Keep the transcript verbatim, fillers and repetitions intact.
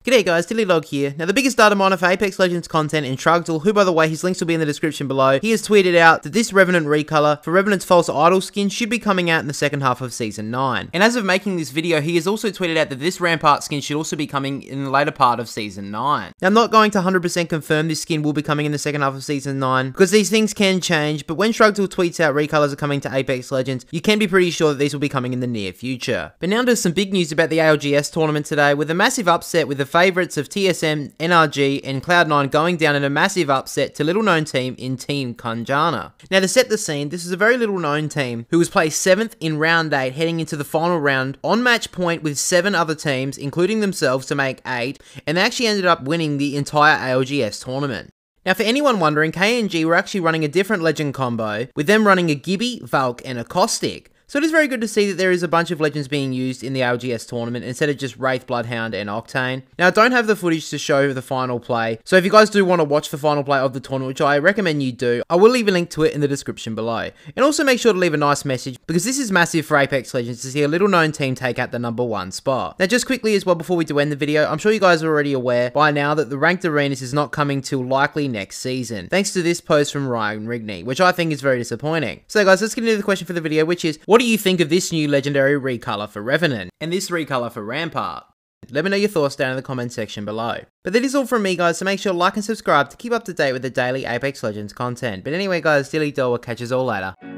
G'day guys, DillyLog here. Now the biggest data miner for Apex Legends content in Trugdal, who by the way his links will be in the description below, he has tweeted out that this Revenant recolor for Revenant's False Idol skin should be coming out in the second half of Season nine. And as of making this video, he has also tweeted out that this Rampart skin should also be coming in the later part of Season nine. Now I'm not going to one hundred percent confirm this skin will be coming in the second half of Season nine, because these things can change, but when Trugdal tweets out recolors are coming to Apex Legends, you can be pretty sure that these will be coming in the near future. But now there's some big news about the A L G S tournament today, with a massive upset with the favourites of T S M, N R G, and Cloud nine going down in a massive upset to little known team in Team Kanjana. Now to set the scene, this is a very little known team who was placed seventh in round eight heading into the final round on match point with seven other teams, including themselves, to make eight, and they actually ended up winning the entire A L G S tournament. Now for anyone wondering, K N G were actually running a different legend combo, with them running a Gibby, Valk, and a Caustic. So it is very good to see that there is a bunch of legends being used in the A L G S tournament instead of just Wraith, Bloodhound, and Octane. Now I don't have the footage to show the final play, so if you guys do want to watch the final play of the tournament, which I recommend you do, I will leave a link to it in the description below. And also make sure to leave a nice message, because this is massive for Apex Legends to see a little known team take out the number one spot. Now just quickly as well before we do end the video, I'm sure you guys are already aware by now that the Ranked Arenas is not coming till likely next season, thanks to this post from Ryan Rigney, which I think is very disappointing. So guys, let's get into the question for the video, which is, what do you think of this new legendary recolor for Revenant, and this recolor for Rampart? Let me know your thoughts down in the comment section below. But that is all from me guys, so make sure to like and subscribe to keep up to date with the daily Apex Legends content. But anyway guys, DillyDog will catch us all later.